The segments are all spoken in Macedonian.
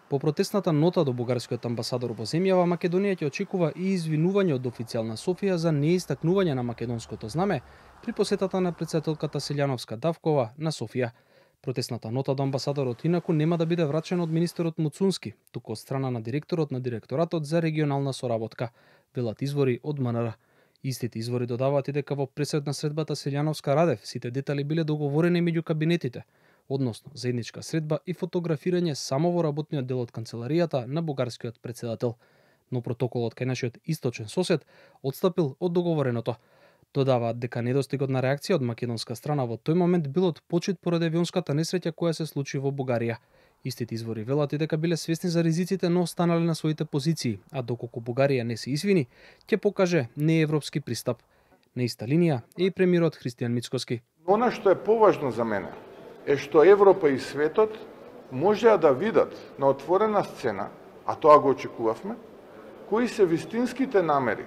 По протестната нота до бугарскиот амбасадор во земјава, Македонија ќе очекува и извинување од официјална Софија за неистакнување на македонското знаме при посетата на претседателката Селјановска-Давкова на Софија. Протестната нота до амбасадорот инаку нема да биде врачена од министерот Муцунски, туку од страна на директорот на Директоратот за регионална соработка, велат извори од МНР. Истите извори додаваат и дека во пресед на средбата Селјановска-Радев сите детали биле договорени меѓу кабинетите, односно заедничка средба и фотографирање само во работниот дел од канцеларијата на бугарскиот претседател. Но протоколот кај нашиот источен сосед отстапил од договореното. Додаваат дека недостигот на реакција од македонска страна во тој момент бил од почит поради авионската несреќа која се случи во Бугарија. Истите извори велат и дека биле свесни за ризиците, но останале на своите позиции, а доколку Бугарија не се извини, ќе покаже неевропски пристап. На иста линија е и премиерот Христијан Мицкоски. Она што е поважно за мене е што Европа и светот можеа да видат на отворена сцена, а тоа го очекувавме, кои се вистинските намери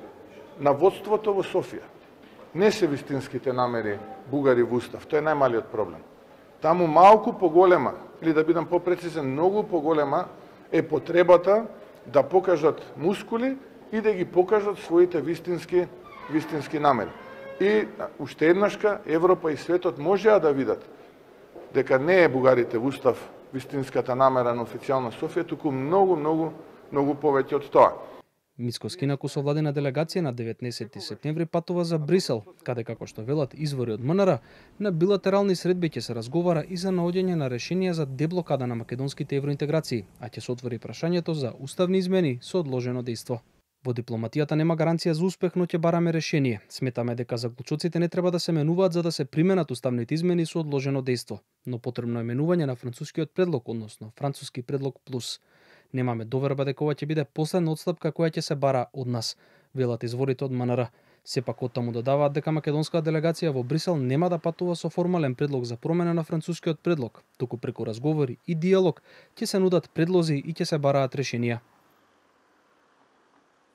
на водството во Софија. Не се вистинските намери бугари во устав, тоа е најмалиот проблем. Таму малку поголема, или да бидам попрецизен, многу поголема е потребата да покажат мускули и да ги покажат своите вистински намери. И уште еднашка Европа и светот можеа да видат дека не е бугарите во устав вистинската намера на официјална Софија, туку многу повеќе од тоа. Мицкоски инаку со владина делегација на 19 септември патува за Брисел, каде како што велат извори од МНР, на билатерални средби ќе се разговара и за наоѓање на решение за деблокада на македонските евроинтеграции, а ќе се отвори прашањето за уставни измени со одложено дејство. Во дипломатијата нема гаранција за успех, но ќе бараме решение. Сметаме дека заклучоците не треба да се менуваат за да се применат уставните измени со одложено дејство, но потребно е менување на францускиот предлог, односно француски предлог плюс. Немаме доверба дека ова ќе биде последна отстапка која ќе се бара од нас, велат изворите од МНР. Сепак од таму додаваат дека македонска делегација во Брисел нема да патува со формален предлог за промена на францускиот предлог, туку преку разговори и диалог ќе се нудат предлози и ќе се бараат решенија.